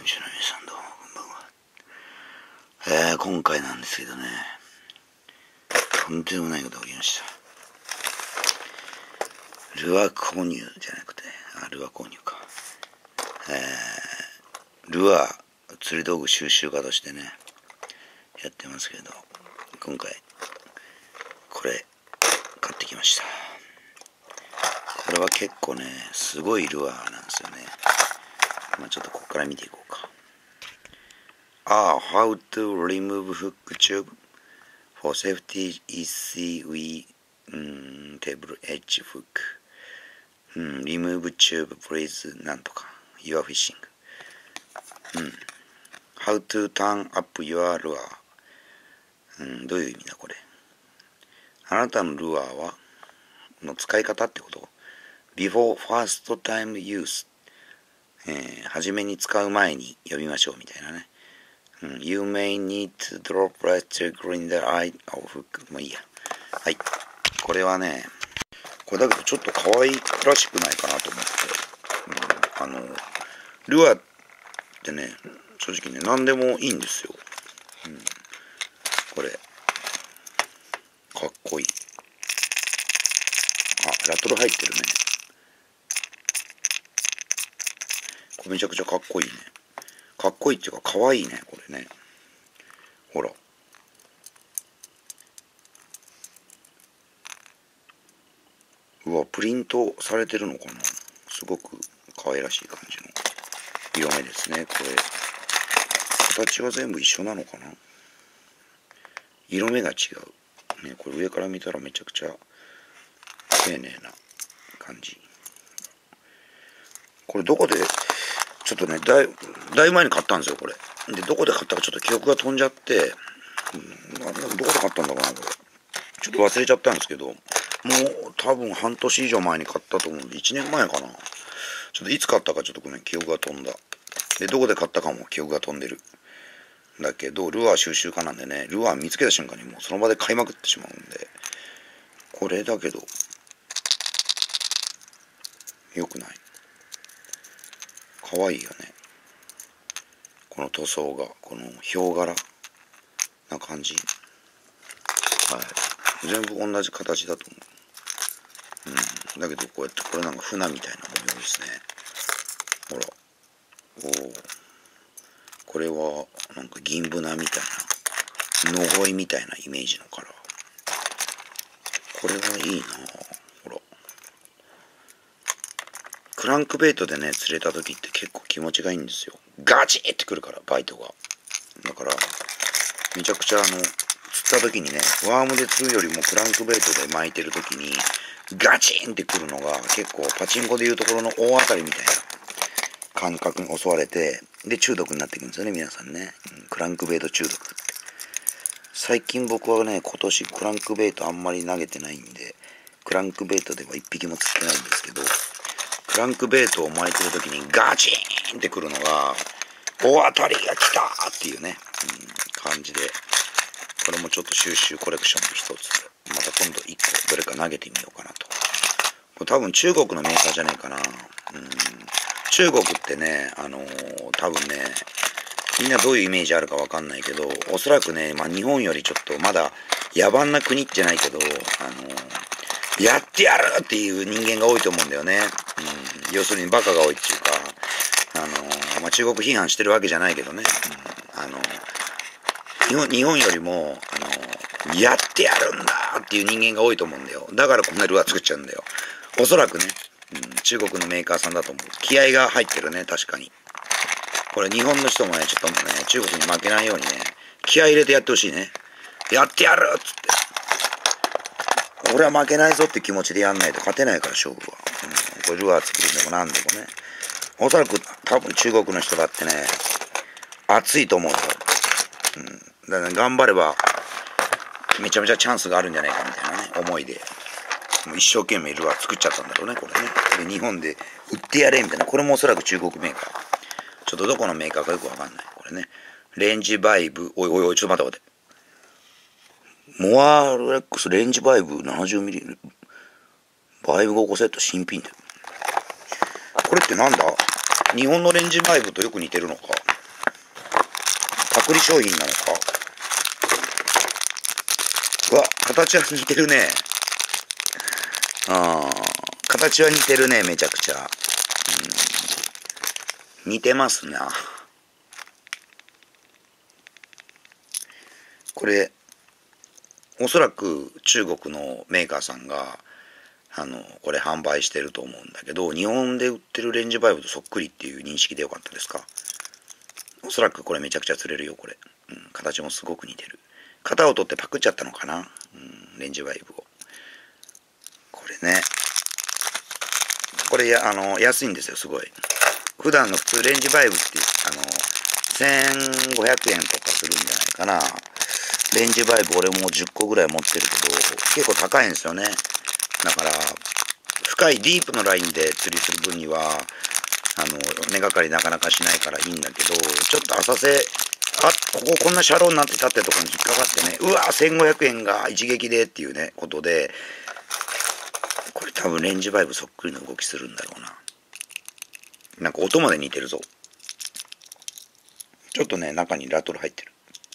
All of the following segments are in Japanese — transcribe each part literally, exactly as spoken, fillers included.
中の皆さんどうもこんばんは。えー、今回なんですけどね、とんでもないことが起きました。ルアー購入じゃなくて、あ、ルアー購入か。えー、ルアー釣り道具収集家としてね、やってますけど、今回これ買ってきました。これは結構ね、すごいルアーなんですよね。まあちょっとここから見ていこうか。ああ、How to remove hook tube for safety easy with、うん、table edge hook、うん、remove tube please なんとか your fishing、うん、How to turn up your lure、うん、どういう意味だこれ。あなたのルアーはの使い方ってこと。 Before first time use、えー、初めに使う前に呼びましょうみたいなね。うん、You may need to drop plastic in the eye of hook。 もういいや。はい。これはね、これだけどちょっと可愛らしくないかなと思って。うん、あの、ルアーってね、正直ね、何でもいいんですよ。うん、これ、かっこいい。あ、ラトル入ってるね。これめちゃくちゃかっこいいね。かっこいいっていうか可愛いね、これね。ほら。うわ、プリントされてるのかな。すごく可愛らしい感じの色目ですね。これ、形は全部一緒なのかな。色目が違う。ね、これ上から見たらめちゃくちゃ丁寧な感じ。これどこで、ちょっとね、だい、だいぶ前に買ったんですよ、これ。で、どこで買ったかちょっと記憶が飛んじゃって、うん、どこで買ったんだろうな、これ。ちょっと忘れちゃったんですけど、もう多分半年以上前に買ったと思うんで、いちねんまえかな。ちょっといつ買ったかちょっとごめん、記憶が飛んだ。で、どこで買ったかも記憶が飛んでる。だけど、ルアー収集家なんでね、ルアー見つけた瞬間にもうその場で買いまくってしまうんで、これだけど、良くない。可愛いよね。この塗装が、このヒョウ柄な感じ。はい。全部同じ形だと思う。うん。だけど、こうやって、これなんか船みたいな模様ですね。ほら。おお。これは、なんか銀ブナみたいな、ノゴイみたいなイメージのカラー。これはいいなぁ。ほら。クランクベイトでね、釣れた時って結構気持ちがいいんですよ。ガチってくるから、バイトが。だから、めちゃくちゃあの、釣った時にね、ワームで釣るよりもクランクベイトで巻いてる時に、ガチンってくるのが結構パチンコでいうところの大当たりみたいな感覚に襲われて、で中毒になっていくんですよね、皆さんね。うん、クランクベイト中毒って。最近僕はね、今年クランクベイトあんまり投げてないんで、クランクベイトでは一匹も釣ってないんですけど、クランクベイトを巻いてる時にガチーンってくるのが、大当たりが来たーっていうね、うん、感じで、これもちょっと収集コレクションの一つ。また今度一個どれか投げてみようかなと。これ多分中国のメーカーじゃねえかな。うん、中国ってね、あのー、多分ね、みんなどういうイメージあるかわかんないけど、おそらくね、まあ日本よりちょっとまだ野蛮な国じゃないけど、あのー、やってやるっていう人間が多いと思うんだよね。うん、要するにバカが多いっていうか、あのー、まあ中国批判してるわけじゃないけどね。うん、あのー、日本、日本よりも、あのー、やってやるんだっていう人間が多いと思うんだよ。だからこんなルアー作っちゃうんだよ。おそらくね、うん、中国のメーカーさんだと思う。気合が入ってるね、確かに。これ日本の人もね、ちょっとね、中国に負けないようにね、気合入れてやってほしいね。やってやるっつって。俺は負けないぞって気持ちでやんないと勝てないから、勝負は。うん、これルアー作るんでもなんでもね。おそらく多分中国の人だってね、熱いと思うよ。うん、だから、ね、頑張れば、めちゃめちゃチャンスがあるんじゃないかみたいなね、思いで。もう一生懸命ルアー作っちゃったんだろうね、これね。で、日本で売ってやれみたいな。これもおそらく中国メーカー。ちょっとどこのメーカーかよくわかんない。これね。レンジバイブ。おいおいおい、ちょっと待って待って。モアレックスレンジバイブ ななじゅうミリ。バイブごこセット新品で。これってなんだ？日本のレンジバイブとよく似てるのか。 クリ商品なのか。うわ、形は似てるね。あー、形は似てるね、めちゃくちゃ。うん、似てますな。これ、おそらく中国のメーカーさんが、あの、これ販売してると思うんだけど、日本で売ってるレンジバイブとそっくりっていう認識でよかったですか？おそらくこれめちゃくちゃ釣れるよ、これ。うん、形もすごく似てる。型を取ってパクっちゃったのかな、うん、レンジバイブを。これね。これや、あの、安いんですよ、すごい。普段の普通レンジバイブって、あの、せんごひゃくえんとかするんじゃないかな。レンジバイブ俺もじゅっこぐらい持ってるけど、結構高いんですよね。だから、深いディープのラインで釣りする分には、あの、根がかりなかなかしないからいいんだけど、ちょっと浅瀬、あ、こここんなシャローになってたってとこに引っかかってね、うわ、せんごひゃくえんが一撃でっていうね、ことで、これ多分レンジバイブそっくりの動きするんだろうな。なんか音まで似てるぞ。ちょっとね、中にラトル入ってる。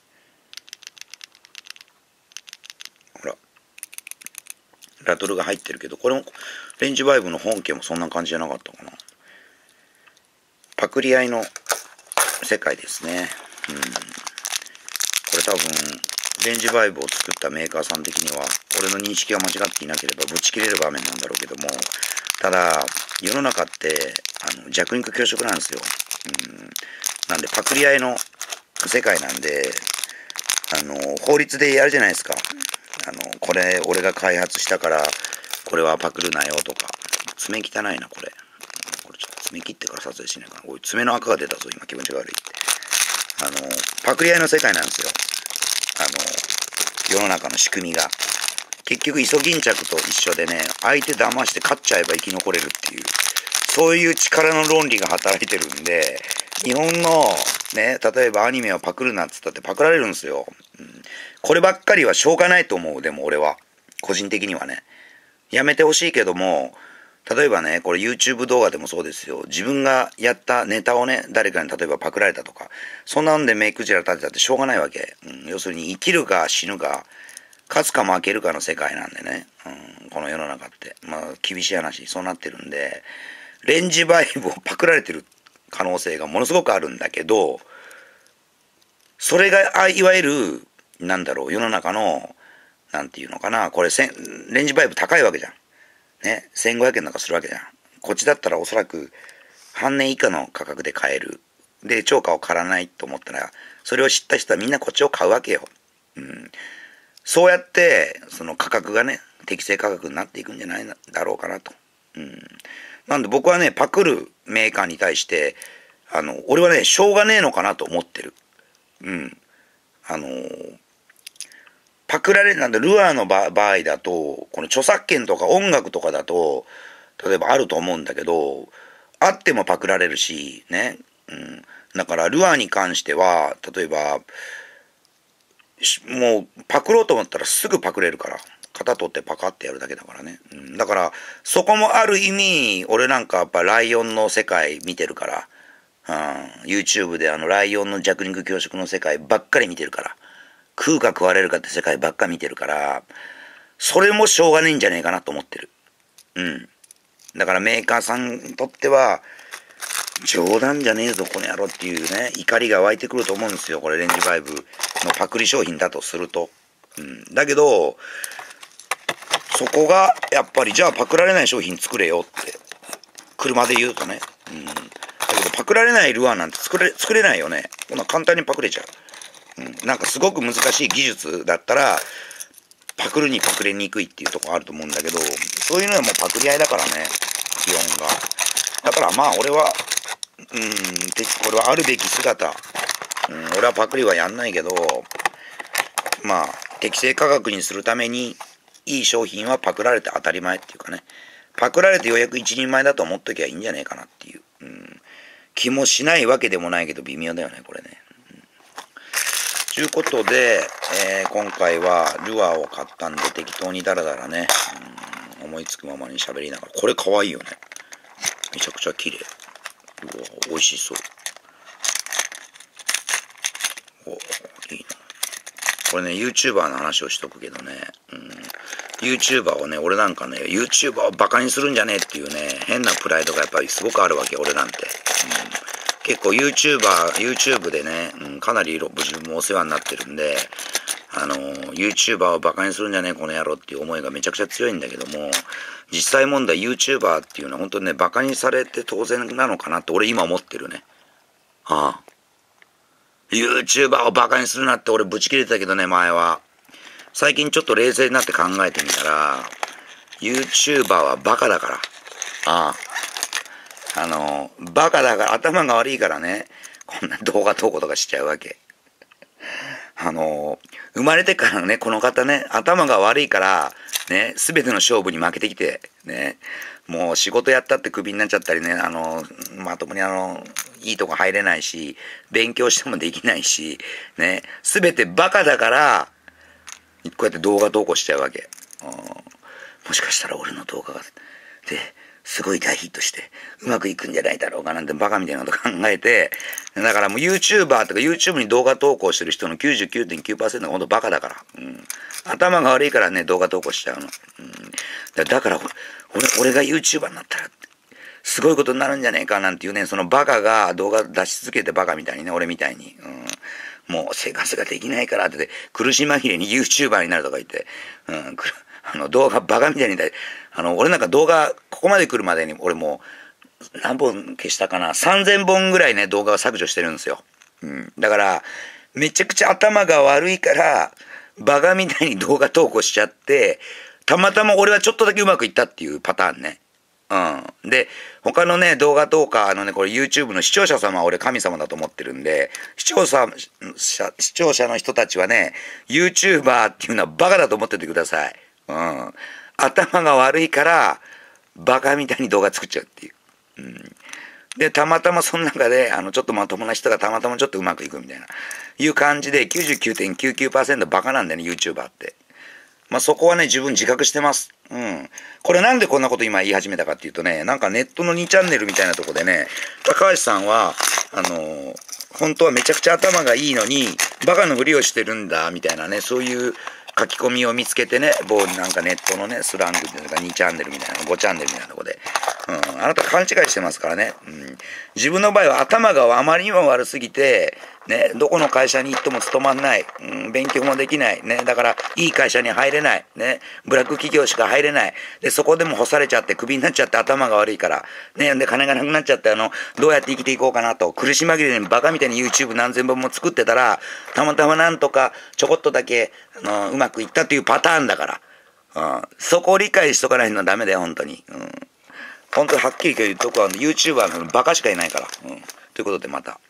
ほら。ラトルが入ってるけど、これも、レンジバイブの本家もそんな感じじゃなかったかな。パクリ合いの世界ですね。うん。これ多分、レンジバイブを作ったメーカーさん的には、俺の認識が間違っていなければぶち切れる場面なんだろうけども、ただ、世の中って、あの、弱肉強食なんですよ。うん。なんで、パクリ合いの世界なんで、あの、法律でやるじゃないですか。あの、これ、俺が開発したから、これはパクるなよとか。爪汚いな、これ。これちょっと爪切ってから撮影しないかな。おい、爪の赤が出たぞ、今気持ちが悪い。あの、パクリ合いの世界なんですよ。あの、世の中の仕組みが。結局、イソギンチャクと一緒でね、相手騙して勝っちゃえば生き残れるっていう、そういう力の論理が働いてるんで、日本の、ね、例えばアニメをパクるなっつったってパクられるんですよ。うん、こればっかりはしょうがないと思う、でも俺は。個人的にはね。やめてほしいけども、例えばね、これ YouTube 動画でもそうですよ。自分がやったネタをね、誰かに例えばパクられたとか、そんなんで目くじら立てたってしょうがないわけ。うん、要するに生きるか死ぬか、勝つか負けるかの世界なんでね。うん、この世の中って。まあ、厳しい話、そうなってるんで、レンジバイブをパクられてる可能性がものすごくあるんだけど、それが、あいわゆる、なんだろう、世の中の、なんていうのかな、これせん、レンジバイブ高いわけじゃん。ね、せんごひゃくえんなんかするわけじゃん。こっちだったらおそらく半年以下の価格で買える。で、超過を狩らないと思ったら、それを知った人はみんなこっちを買うわけよ。うん。そうやって、その価格がね、適正価格になっていくんじゃないだろうかなと。うん。なんで僕はね、パクるメーカーに対して、あの、俺はね、しょうがねえのかなと思ってる。うん。あのー、パクられる、なんで、ルアーの場合だと、この著作権とか音楽とかだと、例えばあると思うんだけど、あってもパクられるし、ね。うん。だから、ルアーに関しては、例えば、もう、パクろうと思ったらすぐパクれるから。型取ってパカってやるだけだからね。うん、だから、そこもある意味、俺なんかやっぱライオンの世界見てるから、うん、YouTube であのライオンの弱肉強食の世界ばっかり見てるから、食うか食われるかって世界ばっか見てるから、それもしょうがねえんじゃねえかなと思ってる。うん。だからメーカーさんにとっては、冗談じゃねえぞこの野郎っていうね、怒りが湧いてくると思うんですよ。これレンジバイブのパクリ商品だとすると。うん。だけど、そこが、やっぱり、じゃあパクられない商品作れよって。車で言うとね。うん。だけど、パクられないルアーなんて作れ、作れないよね。こんな簡単にパクれちゃう。うん。なんかすごく難しい技術だったら、パクるにパクれにくいっていうところあると思うんだけど、そういうのはもうパクリ合いだからね。基本が。だからまあ、俺は、うん、これはあるべき姿。うん、俺はパクリはやんないけど、まあ、適正価格にするために、いい商品はパクられて当たり前っていうかね。パクられてようやく一人前だと思っときゃいいんじゃねえかなっていう、うん、気もしないわけでもないけど微妙だよね、これね。と、うん、いうことで、えー、今回はルアーを買ったんで適当にダラダラね、うん、思いつくままに喋りながら。これかわいいよね。めちゃくちゃ綺麗。うわ、美味しそう。 これね、YouTuber の話をしとくけどね、うん、YouTuber をね、俺なんかね、YouTuber をバカにするんじゃねえっていうね、変なプライドがやっぱりすごくあるわけ、俺なんて。うん、結構 YouTuber、YouTube でね、うん、かなり自分もお世話になってるんで、あの、YouTuber をバカにするんじゃねえ、この野郎っていう思いがめちゃくちゃ強いんだけども、実際問題 YouTuber っていうのは本当にね、バカにされて当然なのかなって俺今思ってるね。ああ。YouTuber をバカにするなって俺ブチ切れてたけどね、前は。最近ちょっと冷静になって考えてみたら、YouTuber はバカだから。ああ。あの、バカだから、頭が悪いからね、こんな動画投稿とかしちゃうわけ。あの、生まれてからね、この方ね、頭が悪いから、ね、すべての勝負に負けてきて、ね、もう仕事やったってクビになっちゃったりね、あの、まともにあの、いいとこ入れないし、勉強してもできないし、ね、すべてバカだから、こうやって動画投稿しちゃうわけ。もしかしたら俺の動画が、で、すごい大ヒットして、うまくいくんじゃないだろうかなんてバカみたいなこと考えて、だからもう YouTuber とか YouTube に動画投稿してる人の きゅうじゅうきゅうてんきゅうパーセント がほんとバカだから。うん、頭が悪いからね、動画投稿しちゃうの。うん、だ, だから俺、俺が YouTuber になったら、すごいことになるんじゃねえかなんていうね、そのバカが動画出し続けてバカみたいにね、俺みたいに。うん、もう生活ができないからって、苦し紛れに YouTuber になるとか言って、うん、あの動画バカみたいにだ、あの、俺なんか動画、ここまで来るまでに俺もう、何本消したかな ?さんぜん 本ぐらいね、動画を削除してるんですよ。うん。だから、めちゃくちゃ頭が悪いから、バカみたいに動画投稿しちゃって、たまたま俺はちょっとだけうまくいったっていうパターンね。うん。で、他のね、動画投下のね、これ YouTube の視聴者様は俺神様だと思ってるんで、視聴者、視聴者の人たちはね、YouTuber っていうのはバカだと思っててください。うん。頭が悪いから、バカみたいに動画作っちゃうっていう。うん。で、たまたまその中で、あの、ちょっとまともな人がたまたまちょっとうまくいくみたいな、いう感じで きゅうじゅうきゅうてんきゅうきゅうパーセント バカなんだよね、YouTuber って。まあ、そこはね、自分自覚してます。うん。これなんでこんなこと今言い始めたかっていうとね、なんかネットのにチャンネルみたいなとこでね、高橋さんは、あのー、本当はめちゃくちゃ頭がいいのに、バカのふりをしてるんだ、みたいなね、そういう書き込みを見つけてね、某なんかネットのね、スラングっていうかにチャンネルみたいな、ごチャンネルみたいなとこで。うん。あなた勘違いしてますからね。うん。自分の場合は頭があまりにも悪すぎて、ね、どこの会社に行っても勤まんない、うん、勉強もできない、ね、だからいい会社に入れない、ね、ブラック企業しか入れない、でそこでも干されちゃってクビになっちゃって頭が悪いから、ね、で金がなくなっちゃってあのどうやって生きていこうかなと苦し紛れにバカみたいに YouTube 何千本も作ってたらたまたまなんとかちょこっとだけあのうまくいったっていうパターンだから、うん、そこを理解しとかないのはダメだよ本当に、うん、本当にはっきり言うとこは YouTuber のバカしかいないから、うん、ということでまた。